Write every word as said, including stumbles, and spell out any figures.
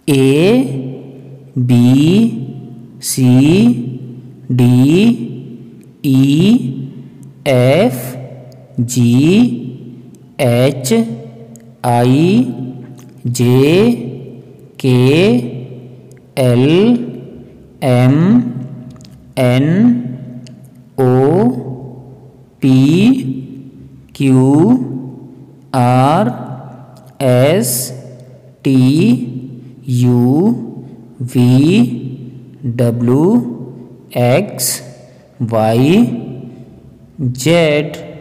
A B C D E F G H I J K L M N O P Q R S T U V W X Y Z.